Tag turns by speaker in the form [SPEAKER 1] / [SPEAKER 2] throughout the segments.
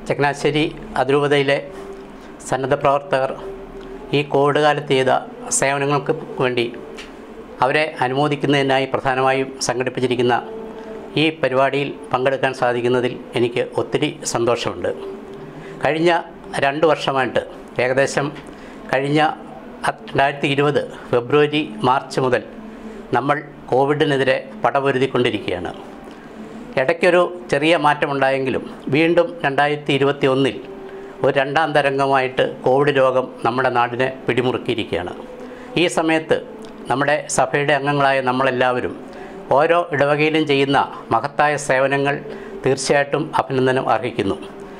[SPEAKER 1] ചങ്ങനാശ്ശേരി അതിരൂപതയിലെ സന്നദ്ധ പ്രവർത്തകർ ഈ കോവിഡ് കാലത്ത് ചെയ്ത സേവനങ്ങൾക്ക് വേണ്ടി അവരെ അനുമോദിക്കുന്നതിനായി പ്രധാനമായും സംഘടിപ്പിച്ചിരിക്കുന്ന ഈ പരിപാടിയിൽ പങ്കെടുക്കാൻ സാധിക്കുന്നതിൽ എനിക്ക് ഒത്തിരി സന്തോഷമുണ്ട്. കഴിഞ്ഞ 2 വർഷമായിട്ട് ഏകദേശം കഴിഞ്ഞ 2020 ഫെബ്രുവരി മാർച്ച് മുതൽ നമ്മൾ കോവിഡിനെതിരെ പടപൊരുതിക്കൊണ്ടിരിക്കുകയാണ്. ഇടയ്ക്കൊരു ചെറിയ മാറ്റമുണ്ടായെങ്കിലും വീണ്ടും 2021 ഒരു 2ാം തരംഗമായിട്ട് കോവിഡ് രോഗം നമ്മുടെ നാടിനെ പിടിമുറുക്കിയിരിക്കുകയാണ്. ഈ സമയത്ത് നമ്മുടെ സഭയുടെ അംഗങ്ങളായ നമ്മളെല്ലാവരും ഓരോ ഇടവകയിലും ചെയ്യുന്ന മഹത്തായ സേവനങ്ങൾ തീർച്ചയായിട്ടും അഭിനന്ദനം അർഹിക്കുന്നു.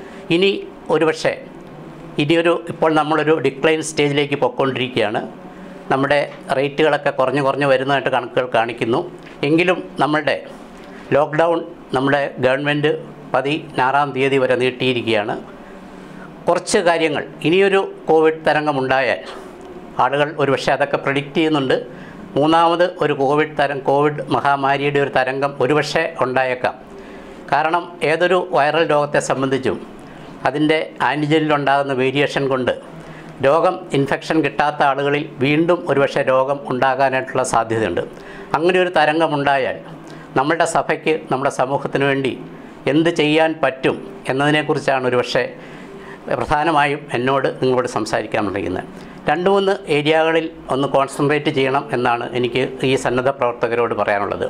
[SPEAKER 1] ഇപ്പോൾ നമ്മളൊരു ഡിക്ലൈൻ സ്റ്റേജിലേക്ക് പോയിക്കൊണ്ടിരിക്കുകയാണ്. നമ്മുടെ റേറ്റുകളൊക്കെ കുറഞ്ഞു വരുന്നതായിട്ട് കണക്കുകൾ കാണിക്കുന്നു. എങ്കിലും നമ്മളുടെ ലോക്ക്ഡൗൺ നമ്മുടെ ഗവൺമെൻറ് 16-ാം തീയതി വരെ നീട്ടിയിരിക്കുകയാണ്. കുറച്ച് കാര്യങ്ങൾ ഇനിയൊരു കോവിഡ് തരംഗമുണ്ടായാൽ ആളുകൾ ഒരുപക്ഷെ അതൊക്കെ പ്രെഡിക്റ്റ് ചെയ്യുന്നുണ്ട്. മൂന്നാമത് ഒരു കോവിഡ് മഹാമാരിയുടെ ഒരു തരംഗം ഒരുപക്ഷെ ഉണ്ടായേക്കാം. കാരണം ഏതൊരു വൈറൽ രോഗത്തെ സംബന്ധിച്ചും അതിൻ്റെ ആൻറ്റിജനിലുണ്ടാകുന്ന വേരിയേഷൻ കൊണ്ട് ഇൻഫെക്ഷൻ കിട്ടാത്ത ആളുകളിൽ വീണ്ടും ഒരുപക്ഷെ രോഗം ഉണ്ടാകാനായിട്ടുള്ള സാധ്യതയുണ്ട്. അങ്ങനെ ഒരു തരംഗമുണ്ടായാൽ നമ്മളുടെ സഭയ്ക്ക് നമ്മുടെ സമൂഹത്തിന് വേണ്ടി എന്ത് ചെയ്യാൻ പറ്റും എന്നതിനെക്കുറിച്ചാണ് ഒരുപക്ഷെ പ്രധാനമായും നിങ്ങളോട് സംസാരിക്കാൻ തുടങ്ങുന്നത്. 2-3 ഏരിയകളിൽ ഒന്ന് കോൺസെൻട്രേറ്റ് ചെയ്യണം എന്നാണ് എനിക്ക് ഈ സന്നദ്ധ പ്രവർത്തകരോട് പറയാനുള്ളത്.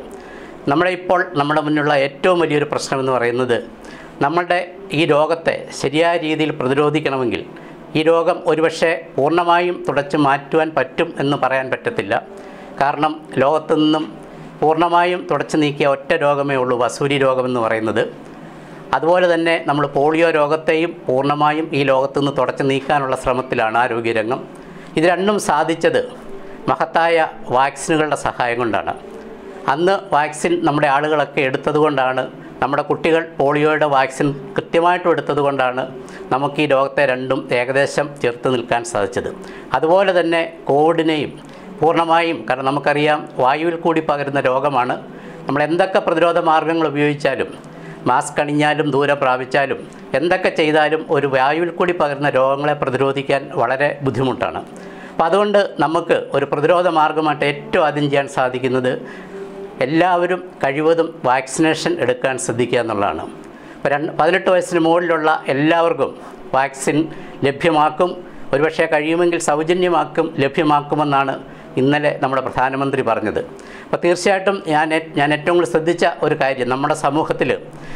[SPEAKER 1] നമ്മുടെ മുന്നിലുള്ള ഏറ്റവും വലിയൊരു പ്രശ്നമെന്ന് പറയുന്നത് നമ്മളുടെ ഈ രോഗത്തെ ശരിയായ രീതിയിൽ പ്രതിരോധിക്കണമെങ്കിൽ ഈ രോഗം ഒരുപക്ഷെ പൂർണ്ണമായും തുടച്ചു മാറ്റുവാൻ പറ്റും എന്ന് പറയാൻ പറ്റത്തില്ല. കാരണം ലോകത്തു നിന്നും പൂർണ്ണമായും തുടച്ചു നീക്കിയ ഒറ്റ രോഗമേ ഉള്ളൂ, വസൂരി രോഗമെന്ന് പറയുന്നത്. അതുപോലെ തന്നെ നമ്മൾ പോളിയോ രോഗത്തെയും പൂർണ്ണമായും ഈ ലോകത്തുനിന്ന് തുടച്ചു നീക്കാനുള്ള ശ്രമത്തിലാണ് ആരോഗ്യരംഗം. ഇത് രണ്ടും സാധിച്ചത് മഹത്തായ വാക്സിനുകളുടെ സഹായം കൊണ്ടാണ്. അന്ന് വാക്സിൻ നമ്മുടെ ആളുകളൊക്കെ എടുത്തതുകൊണ്ടാണ്, നമ്മുടെ കുട്ടികൾ പോളിയോയുടെ വാക്സിൻ കൃത്യമായിട്ടും എടുത്തതുകൊണ്ടാണ് നമുക്ക് ഈ രോഗത്തെ രണ്ടും ഏകദേശം ചെറുത്ത് നിൽക്കാൻ സാധിച്ചത്. അതുപോലെ തന്നെ കോവിഡിനെയും പൂർണ്ണമായും, കാരണം നമുക്കറിയാം വായുവിൽ കൂടി പകരുന്ന രോഗമാണ്. നമ്മൾ എന്തൊക്കെ പ്രതിരോധ മാർഗങ്ങൾ ഉപയോഗിച്ചാലും, മാസ്ക് അണിഞ്ഞാലും ദൂരം പ്രാപിച്ചാലും എന്തൊക്കെ ചെയ്താലും ഒരു വായുവിൽ കൂടി പകരുന്ന രോഗങ്ങളെ പ്രതിരോധിക്കാൻ വളരെ ബുദ്ധിമുട്ടാണ്. അപ്പോൾ അതുകൊണ്ട് നമുക്ക് ഒരു പ്രതിരോധ മാർഗമായിട്ട് ഏറ്റവും ആദ്യം ചെയ്യാൻ സാധിക്കുന്നത് എല്ലാവരും കഴിവതും വാക്സിനേഷൻ എടുക്കാൻ ശ്രദ്ധിക്കുക എന്നുള്ളതാണ്. ഇപ്പോൾ 18 വയസ്സിന് മുകളിലുള്ള എല്ലാവർക്കും വാക്സിൻ ലഭ്യമാക്കും, ഒരുപക്ഷെ കഴിയുമെങ്കിൽ ലഭ്യമാക്കുമെന്നാണ് ഇന്നലെ നമ്മുടെ പ്രധാനമന്ത്രി പറഞ്ഞത്. അപ്പോൾ തീർച്ചയായിട്ടും ഞാൻ ഏറ്റവും കൂടുതൽ ശ്രദ്ധിച്ച ഒരു കാര്യം നമ്മുടെ സമൂഹത്തിൽ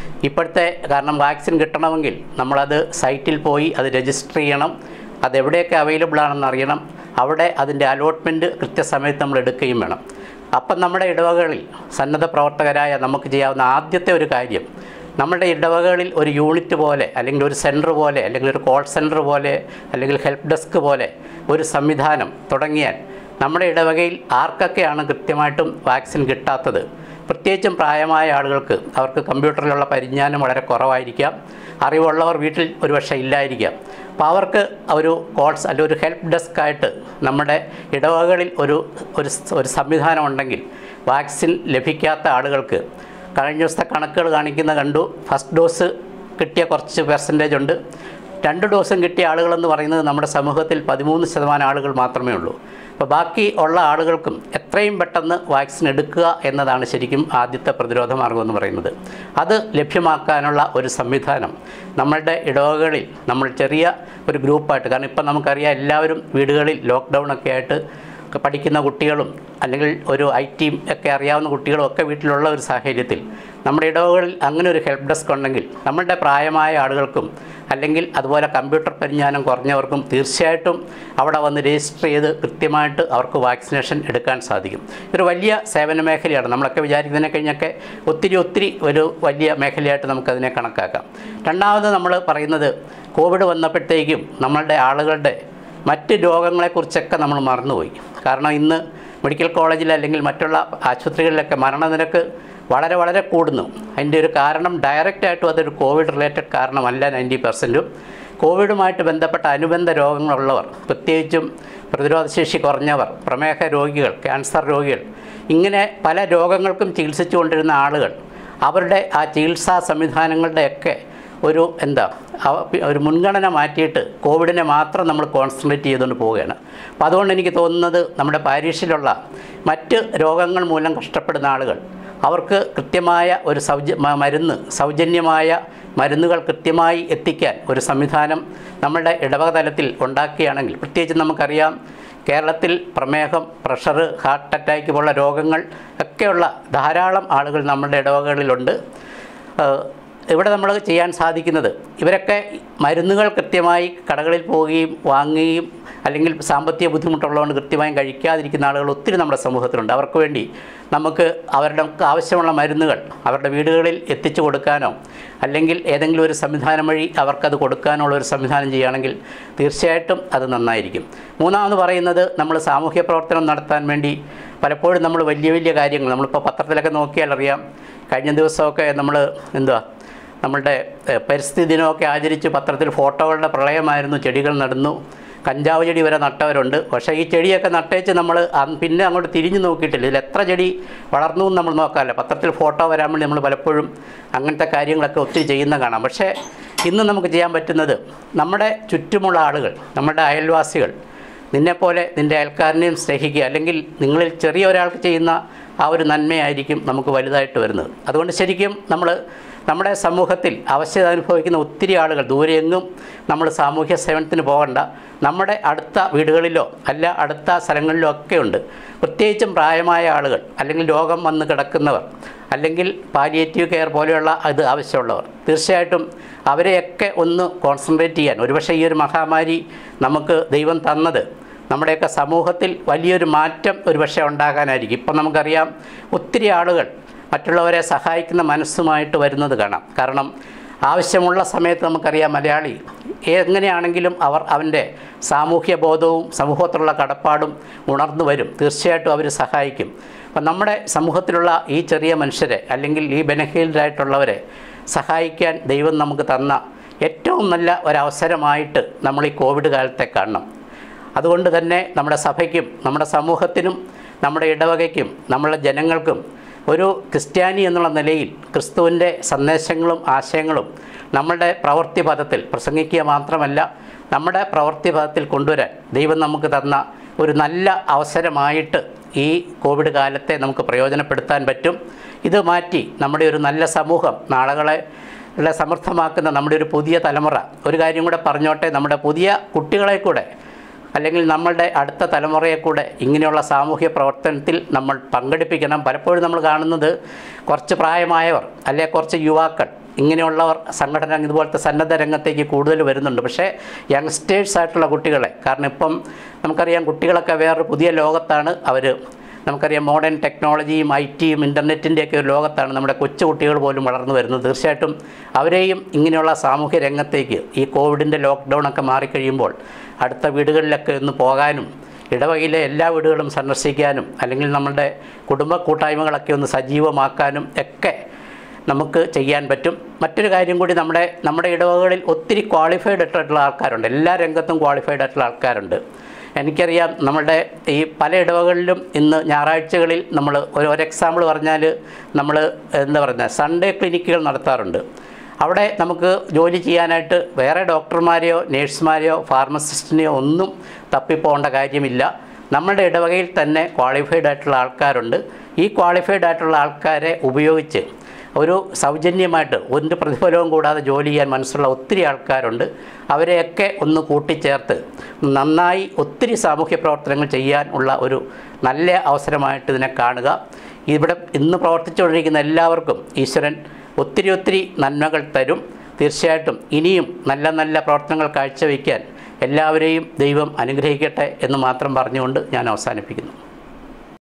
[SPEAKER 1] കാരണം വാക്സിൻ കിട്ടണമെങ്കിൽ നമ്മളത് സൈറ്റിൽ പോയി അത് രജിസ്റ്റർ ചെയ്യണം, അതെവിടെയൊക്കെ അവൈലബിൾ ആണെന്ന് അറിയണം, അവിടെ അതിൻ്റെ അലോട്ട്മെൻറ്റ് കൃത്യസമയത്ത് നമ്മൾ എടുക്കുകയും വേണം. അപ്പം നമ്മുടെ ഇടവകകളിൽ സന്നദ്ധ പ്രവർത്തകരായ നമുക്ക് ചെയ്യാവുന്ന ആദ്യത്തെ ഒരു കാര്യം, നമ്മുടെ ഇടവകകളിൽ ഒരു യൂണിറ്റ് പോലെ, അല്ലെങ്കിൽ ഒരു സെൻറ്റർ പോലെ, അല്ലെങ്കിൽ ഒരു കോൾ സെൻറ്റർ പോലെ, അല്ലെങ്കിൽ ഹെൽപ്പ് ഡെസ്ക് പോലെ ഒരു സംവിധാനം തുടങ്ങിയാൽ നമ്മുടെ ഇടവകയിൽ ആർക്കൊക്കെയാണ് കൃത്യമായിട്ടും വാക്സിൻ കിട്ടാത്തത്, പ്രത്യേകിച്ചും പ്രായമായ ആളുകൾക്ക്, അവർക്ക് കമ്പ്യൂട്ടറിലുള്ള പരിജ്ഞാനം വളരെ കുറവായിരിക്കാം, അറിവുള്ളവർ വീട്ടിൽ ഒരുപക്ഷെ ഇല്ലായിരിക്കാം. അപ്പോൾ അവർക്ക് ഒരു കോൾസ് അല്ലെങ്കിൽ ഒരു ഹെൽപ്പ് ഡെസ്ക് ആയിട്ട് നമ്മുടെ ഇടവകകളിൽ ഒരു സംവിധാനം ഉണ്ടെങ്കിൽ വാക്സിൻ ലഭിക്കാത്ത ആളുകൾക്ക്, കഴിഞ്ഞ ദിവസത്തെ കണക്കുകൾ കണ്ടു, ഫസ്റ്റ് ഡോസ് കിട്ടിയ കുറച്ച് പെർസെൻറ്റേജ് ഉണ്ട്. 2 ഡോസും കിട്ടിയ ആളുകളെന്ന് പറയുന്നത് നമ്മുടെ സമൂഹത്തിൽ 13% ആളുകൾ മാത്രമേ ഉള്ളൂ. അപ്പോൾ ബാക്കി ഉള്ള ആളുകൾക്കും എത്രയും പെട്ടെന്ന് വാക്സിൻ എടുക്കുക എന്നതാണ് ശരിക്കും ആദ്യത്തെ പ്രതിരോധ മാർഗമെന്ന് പറയുന്നത്. അത് ലഭ്യമാക്കാനുള്ള ഒരു സംവിധാനം നമ്മളുടെ ഇടവകകളിൽ നമ്മൾ ചെറിയ ഒരു ഗ്രൂപ്പായിട്ട്, കാരണം ഇപ്പം നമുക്കറിയാം എല്ലാവരും വീടുകളിൽ ലോക്ക്ഡൗണൊക്കെ ആയിട്ട് പഠിക്കുന്ന കുട്ടികളും അല്ലെങ്കിൽ ഒരു IT ഒക്കെ അറിയാവുന്ന കുട്ടികളും ഒക്കെ വീട്ടിലുള്ള ഒരു സാഹചര്യത്തിൽ നമ്മുടെ ഇടവകളിൽ അങ്ങനെ ഒരു ഹെൽപ്പ് ഡെസ്ക് ഉണ്ടെങ്കിൽ നമ്മളുടെ പ്രായമായ ആളുകൾക്കും അല്ലെങ്കിൽ അതുപോലെ കമ്പ്യൂട്ടർ പരിജ്ഞാനം കുറഞ്ഞവർക്കും തീർച്ചയായിട്ടും അവിടെ വന്ന് രജിസ്റ്റർ ചെയ്ത് കൃത്യമായിട്ട് അവർക്ക് വാക്സിനേഷൻ എടുക്കാൻ സാധിക്കും. ഇതൊരു വലിയ സേവന മേഖലയാണ്. നമ്മളൊക്കെ വിചാരിക്കുന്നതിനെ കഴിഞ്ഞൊക്കെ ഒത്തിരി ഒരു വലിയ മേഖലയായിട്ട് നമുക്കതിനെ കണക്കാക്കാം. രണ്ടാമത് നമ്മൾ പറയുന്നത്, കോവിഡ് വന്നപ്പോഴത്തേക്കും നമ്മളുടെ ആളുകളുടെ മറ്റ് രോഗങ്ങളെക്കുറിച്ചൊക്കെ നമ്മൾ മറന്നുപോയി. കാരണം ഇന്ന് മെഡിക്കൽ കോളേജിൽ അല്ലെങ്കിൽ മറ്റുള്ള ആശുപത്രികളിലൊക്കെ മരണനിരക്ക് വളരെ കൂടുന്നു. അതിൻ്റെ ഒരു കാരണം ഡയറക്റ്റായിട്ടും അതൊരു കോവിഡ് റിലേറ്റഡ് കാരണമല്ല. 90%ഉം കോവിഡുമായിട്ട് ബന്ധപ്പെട്ട അനുബന്ധ രോഗങ്ങളുള്ളവർ, പ്രത്യേകിച്ചും പ്രതിരോധശേഷി കുറഞ്ഞവർ, പ്രമേഹ രോഗികൾ, ക്യാൻസർ രോഗികൾ, ഇങ്ങനെ പല രോഗങ്ങൾക്കും ചികിത്സിച്ചു കൊണ്ടിരുന്ന ആളുകൾ അവരുടെ ആ ചികിത്സാ സംവിധാനങ്ങളുടെയൊക്കെ ഒരു മുൻഗണന മാറ്റിയിട്ട് കോവിഡിനെ മാത്രം നമ്മൾ കോൺസെൻട്രേറ്റ് ചെയ്തുകൊണ്ട് പോവുകയാണ്. അപ്പോൾ അതുകൊണ്ട് എനിക്ക് തോന്നുന്നത് നമ്മുടെ പാരീഷിലുള്ള മറ്റ് രോഗങ്ങൾ മൂലം കഷ്ടപ്പെടുന്ന ആളുകൾ അവർക്ക് കൃത്യമായ ഒരു സൗജന്യമായ മരുന്നുകൾ കൃത്യമായി എത്തിക്കാൻ ഒരു സംവിധാനം നമ്മളുടെ ഇടവക തലത്തിൽ ഉണ്ടാക്കുകയാണെങ്കിൽ, പ്രത്യേകിച്ച് നമുക്കറിയാം കേരളത്തിൽ പ്രമേഹം, പ്രഷർ, ഹാർട്ട് അറ്റാക്ക് പോലുള്ള രോഗങ്ങൾ ഒക്കെയുള്ള ധാരാളം ആളുകൾ നമ്മുടെ ഇടവകകളിലുണ്ട്. ഇവിടെ നമ്മൾ ചെയ്യാൻ സാധിക്കുന്നത് ഇവരൊക്കെ മരുന്നുകൾ കൃത്യമായി കടകളിൽ പോവുകയും വാങ്ങുകയും അല്ലെങ്കിൽ സാമ്പത്തിക ബുദ്ധിമുട്ടുള്ളതുകൊണ്ട് കൃത്യമായും കഴിക്കാതിരിക്കുന്ന ആളുകൾ ഒത്തിരി നമ്മുടെ സമൂഹത്തിലുണ്ട്. അവർക്ക് വേണ്ടി നമുക്ക് അവരുടെ ആവശ്യമുള്ള മരുന്നുകൾ അവരുടെ വീടുകളിൽ എത്തിച്ചു കൊടുക്കാനോ അല്ലെങ്കിൽ ഏതെങ്കിലും ഒരു സംവിധാനം വഴി അവർക്കത് കൊടുക്കാനുള്ള ഒരു സംവിധാനം ചെയ്യുകയാണെങ്കിൽ തീർച്ചയായിട്ടും അത് നന്നായിരിക്കും. മൂന്നാമത് പറയുന്നത്, നമ്മൾ സാമൂഹ്യ പ്രവർത്തനം നടത്താൻ വേണ്ടി പലപ്പോഴും നമ്മൾ വലിയ വലിയ കാര്യങ്ങൾ നമ്മളിപ്പോൾ പത്രത്തിലൊക്കെ നോക്കിയാൽ അറിയാം. കഴിഞ്ഞ ദിവസമൊക്കെ നമ്മളുടെ പരിസ്ഥിതി ദിനമൊക്കെ ആചരിച്ച് പത്രത്തിൽ ഫോട്ടോകളുടെ പ്രളയമായിരുന്നു. ചെടികൾ നടന്നു, കഞ്ചാവ് ചെടി വരെ നട്ടവരുണ്ട്. പക്ഷേ ഈ ചെടിയൊക്കെ നട്ടേച്ച് നമ്മൾ പിന്നെ അങ്ങോട്ട് തിരിഞ്ഞു നോക്കിയിട്ടില്ല. ഇതിൽ എത്ര ചെടി വളർന്നു എന്ന് നമ്മൾ നോക്കാമല്ലോ. പത്രത്തിൽ ഫോട്ടോ വരാൻ വേണ്ടി നമ്മൾ പലപ്പോഴും അങ്ങനത്തെ കാര്യങ്ങളൊക്കെ ഒത്തിരി ചെയ്യുന്ന കാണാം. പക്ഷേ ഇന്ന് നമുക്ക് ചെയ്യാൻ പറ്റുന്നത് നമ്മുടെ ചുറ്റുമുള്ള ആളുകൾ, നമ്മുടെ അയൽവാസികൾ, നിന്നെപ്പോലെ നിൻ്റെ അയൽക്കാരനെയും സ്നേഹിക്കുക. അല്ലെങ്കിൽ നിങ്ങളിൽ ചെറിയ ഒരാൾക്ക് ചെയ്യുന്ന ആ ഒരു നന്മയായിരിക്കും നമുക്ക് വലുതായിട്ട് വരുന്നത്. അതുകൊണ്ട് ശരിക്കും നമ്മുടെ സമൂഹത്തിൽ അവശത അനുഭവിക്കുന്ന ഒത്തിരി ആളുകൾ ദൂരെയെങ്ങും നമ്മൾ സാമൂഹ്യ സേവനത്തിന് പോകണ്ട. നമ്മുടെ അടുത്ത വീടുകളിലോ അല്ല അടുത്ത സ്ഥലങ്ങളിലോ ഒക്കെ ഉണ്ട്. പ്രത്യേകിച്ചും പ്രായമായ ആളുകൾ, അല്ലെങ്കിൽ രോഗം വന്ന് കിടക്കുന്നവർ, അല്ലെങ്കിൽ പാലിയേറ്റീവ് കെയർ പോലെയുള്ള അത് ആവശ്യമുള്ളവർ. തീർച്ചയായിട്ടും അവരെയൊക്കെ ഒന്ന് കോൺസെൻട്രേറ്റ് ചെയ്യാൻ, ഒരുപക്ഷെ ഈ ഒരു മഹാമാരി നമുക്ക് ദൈവം തന്നത് നമ്മുടെയൊക്കെ സമൂഹത്തിൽ വലിയൊരു മാറ്റം ഒരുപക്ഷെ ഉണ്ടാകാനായിരിക്കും. ഇപ്പം നമുക്കറിയാം ഒത്തിരി ആളുകൾ മറ്റുള്ളവരെ സഹായിക്കുന്ന മനസ്സുമായിട്ട് വരുന്നത് കാണാം. കാരണം ആവശ്യമുള്ള സമയത്ത് നമുക്കറിയാം മലയാളി എങ്ങനെയാണെങ്കിലും അവൻ്റെ സാമൂഹ്യ ബോധവും സമൂഹത്തിലുള്ള കടപ്പാടും ഉണർന്നു വരും. തീർച്ചയായിട്ടും അവർ സഹായിക്കും. അപ്പം നമ്മുടെ സമൂഹത്തിലുള്ള ഈ ചെറിയ മനുഷ്യരെ അല്ലെങ്കിൽ ഈ ബലഹീനരായിട്ടുള്ളവരെ സഹായിക്കാൻ ദൈവം നമുക്ക് തന്ന ഏറ്റവും നല്ല ഒരവസരമായിട്ട് നമ്മൾ ഈ കോവിഡ് കാലത്തെ കാണണം. അതുകൊണ്ട് തന്നെ നമ്മുടെ സഭയ്ക്കും നമ്മുടെ സമൂഹത്തിനും നമ്മുടെ ഇടവകയ്ക്കും നമ്മളുടെ ജനങ്ങൾക്കും ഒരു ക്രിസ്ത്യാനി എന്നുള്ള നിലയിൽ ക്രിസ്തുവിൻ്റെ സന്ദേശങ്ങളും ആശയങ്ങളും നമ്മുടെ പ്രവൃത്തിപഥത്തിൽ പ്രസംഗിക്കുക മാത്രമല്ല നമ്മുടെ പ്രവൃത്തിപഥത്തിൽ കൊണ്ടുവരാൻ ദൈവം നമുക്ക് തന്ന ഒരു നല്ല അവസരമായിട്ട് ഈ കോവിഡ് കാലത്തെ നമുക്ക് പ്രയോജനപ്പെടുത്താൻ പറ്റും. ഇത് മാറ്റി നമ്മുടെ ഒരു നല്ല സമൂഹം, നാളുകളെ സമൃദ്ധമാക്കുന്ന നമ്മുടെ ഒരു പുതിയ തലമുറ, ഒരു കാര്യം കൂടെ പറഞ്ഞോട്ടെ, നമ്മുടെ പുതിയ കുട്ടികളെ കൂടെ അല്ലെങ്കിൽ നമ്മളുടെ അടുത്ത തലമുറയെ കൂടെ ഇങ്ങനെയുള്ള സാമൂഹ്യ പ്രവർത്തനത്തിൽ നമ്മൾ പങ്കെടുപ്പിക്കണം. പലപ്പോഴും നമ്മൾ കാണുന്നത് കുറച്ച് പ്രായമായവർ അല്ലെങ്കിൽ കുറച്ച് യുവാക്കൾ ഇങ്ങനെയുള്ളവർ സംഘടന ഇതുപോലത്തെ സന്നദ്ധ രംഗത്തേക്ക് കൂടുതൽ വരുന്നുണ്ട്. പക്ഷേ യങ്സ്റ്റേഴ്സ് ആയിട്ടുള്ള കുട്ടികളെ, കാരണം ഇപ്പം നമുക്കറിയാം കുട്ടികളൊക്കെ വേറൊരു പുതിയ ലോകത്താണ് അവർ. നമുക്കറിയാം മോഡേൺ ടെക്നോളജിയും IT-യും ഇൻ്റർനെറ്റിൻ്റെയൊക്കെ ഒരു ലോകത്താണ് നമ്മുടെ കൊച്ചു കുട്ടികൾ പോലും വളർന്നു വരുന്നത്. തീർച്ചയായിട്ടും അവരെയും ഇങ്ങനെയുള്ള സാമൂഹ്യ രംഗത്തേക്ക് ഈ കോവിഡിൻ്റെ ലോക്ക്ഡൗണൊക്കെ മാറിക്കഴിയുമ്പോൾ അടുത്ത വീടുകളിലൊക്കെ ഒന്ന് പോകാനും ഇടവകയിലെ എല്ലാ വീടുകളും സന്ദർശിക്കാനും അല്ലെങ്കിൽ നമ്മളുടെ കുടുംബ കൂട്ടായ്മകളൊക്കെ ഒന്ന് സജീവമാക്കാനും ഒക്കെ നമുക്ക് ചെയ്യാൻ പറ്റും. മറ്റൊരു കാര്യം കൂടി, നമ്മുടെ ഇടവകകളിൽ ഒത്തിരി ക്വാളിഫൈഡ് ആയിട്ടുള്ള ആൾക്കാരുണ്ട്. എല്ലാ രംഗത്തും ക്വാളിഫൈഡ് ആയിട്ടുള്ള ആൾക്കാരുണ്ട്. എനിക്കറിയാം നമ്മളുടെ ഈ പല ഇടവകളിലും ഇന്ന് ഞായറാഴ്ചകളിൽ നമ്മൾ ഒരു എക്സാമ്പിൾ പറഞ്ഞാൽ നമ്മൾ സൺഡേ ക്ലിനിക്കുകൾ നടത്താറുണ്ട്. അവിടെ നമുക്ക് ജോലി ചെയ്യാനായിട്ട് വേറെ ഡോക്ടർമാരെയോ നേഴ്സുമാരെയോ ഫാർമസിസ്റ്റിനെയോ ഒന്നും തപ്പിപ്പോകേണ്ട കാര്യമില്ല. നമ്മുടെ ഇടവകയിൽ തന്നെ ക്വാളിഫൈഡ് ആയിട്ടുള്ള ആൾക്കാരുണ്ട്. ഈ ക്വാളിഫൈഡ് ആയിട്ടുള്ള ആൾക്കാരെ ഉപയോഗിച്ച് ഒരു സൗജന്യമായിട്ട് ഒരു പ്രതിഫലവും കൂടാതെ ജോലി ചെയ്യാൻ മനസ്സുള്ള ഒത്തിരി ആൾക്കാരുണ്ട്. അവരെയൊക്കെ ഒന്ന് കൂട്ടിച്ചേർത്ത് നന്നായി ഒത്തിരി സാമൂഹ്യ പ്രവർത്തനങ്ങൾ ചെയ്യാൻ ഉള്ള ഒരു നല്ല അവസരമായിട്ട് ഇതിനെ കാണുക. ഇവിടെ ഇന്ന് പ്രവർത്തിച്ചുകൊണ്ടിരിക്കുന്ന എല്ലാവർക്കും ഈശ്വരൻ ഒത്തിരി നന്മകൾ തരും. തീർച്ചയായിട്ടും ഇനിയും നല്ല നല്ല പ്രവർത്തനങ്ങൾ കാഴ്ചവെക്കാൻ എല്ലാവരെയും ദൈവം അനുഗ്രഹിക്കട്ടെ എന്ന് മാത്രം പറഞ്ഞുകൊണ്ട് ഞാൻ അവസാനിപ്പിക്കുന്നു.